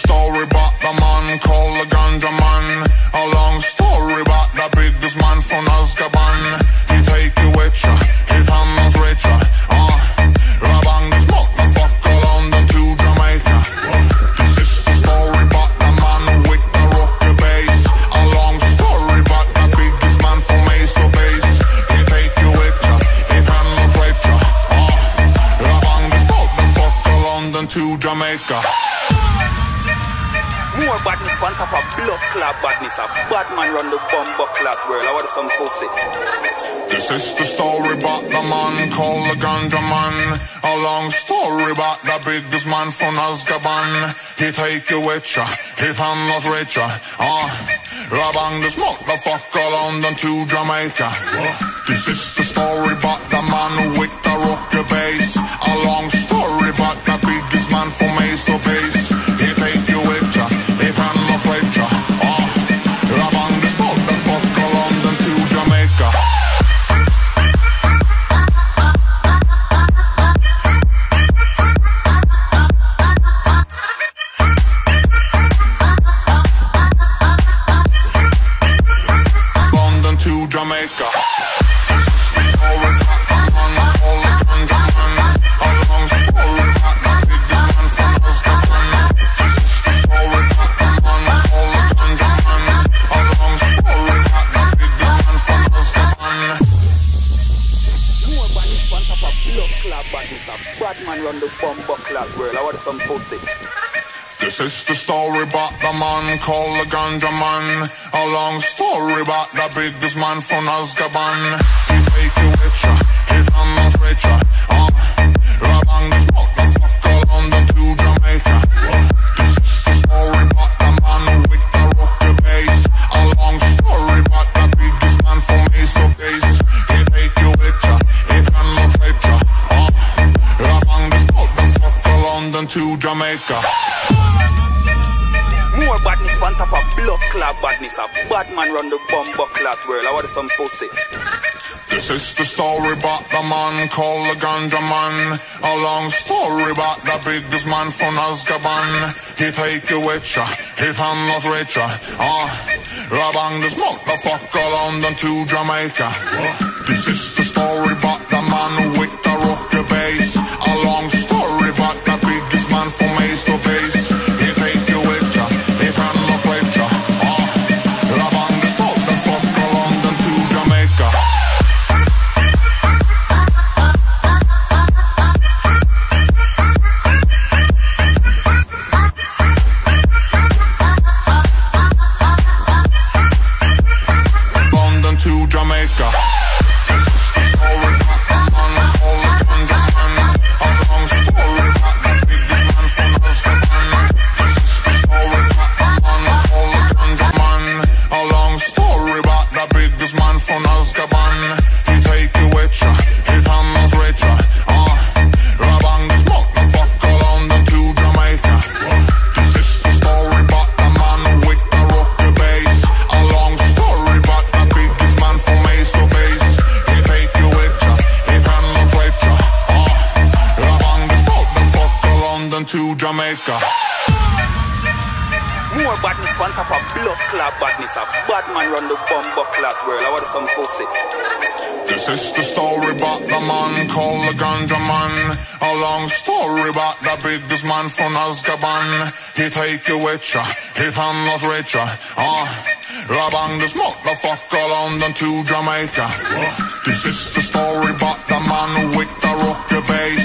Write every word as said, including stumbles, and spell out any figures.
story about the man called the Ganja Man. A long story about the biggest man from Azkaban. He take you with ya, he hammers with ya. Uh, Rabang this motherfucker London to Jamaica. This is the story about the man with the rocky bass. A long story about the biggest man from Ace of Base. He take you with ya, he hammers with ya. Uh, Rabang this motherfucker London to Jamaica. More badness on top of blood clot badness. A bad man run the bomb clot world. I want some pussy. This is the story about the man called the Ganja Man. A long story about the biggest man from Azkaban. He take you with ya, he hammers with ya. Uh, Rabang this motherfucker London to Jamaica. This is the story about the man with the rocky bass. A long story about the biggest man from Ace of Base. He take you with ya, he hammers with ya. Uh, Rabang this motherfucker London to Jamaica. Jamaica. Bad man run the bomb clock world. I want some pussy. This is the story about the man called the Ganja Man. A long story about the biggest man from Azkaban. He take you with ya, he hammers with ya. Uh, Rabang this motherfucker London to Jamaica. This is the story about the man with the rocky bass. A long story about the biggest man from Ace of Base. He take you with ya, he hammers with ya. Uh, Rabang this motherfucker London to Jamaica. More badness on top of blood clot badness. A bad man run the bomb clot world. I want some pussy. This is the story about the man called the Ganja Man. A long story about the biggest man from Azkaban. He take you with ya, he hammers with ya. Uh, Rabang this motherfucker London to Jamaica. This is the story about the man with the rocky bass. A long story about the biggest man from Ace of Base. He take you with ya, he hammers with ya. Uh, Rabang this motherfucker London to Jamaica. London to Jamaica. Man from Azkaban, he take you with ya, he hammers with ya. Uh, Rabang this motherfucker London to Jamaica. This is the story about the man with the rocky bass. A long story about the biggest man from Ace of Base. He take you with ya, he hammers with ya. Uh, Rabang this motherfucker London to Jamaica. More badness on top of blood clot badness. A bad man run the bomb clot world. I want some pussy. This is the story about the man called the Ganja Man. A long story about the biggest man from Azkaban. He take you with ya, he hammers with ya. Uh, Rabang this motherfucker London to Jamaica. This is the story about the man with the rocky bass.